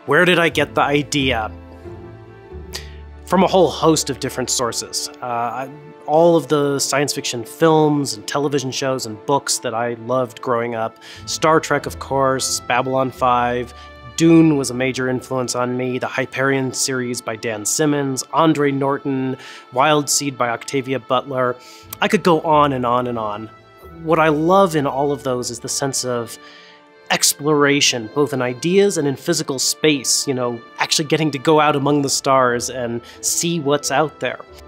Where did I get the idea? From a whole host of different sources. All of the science fiction films and television shows and books that I loved growing up. Star Trek, of course, Babylon 5, Dune was a major influence on me, the Hyperion series by Dan Simmons, Andre Norton, Wild Seed by Octavia Butler. I could go on and on and on. What I love in all of those is the sense of exploration, both in ideas and in physical space, you know, actually getting to go out among the stars and see what's out there.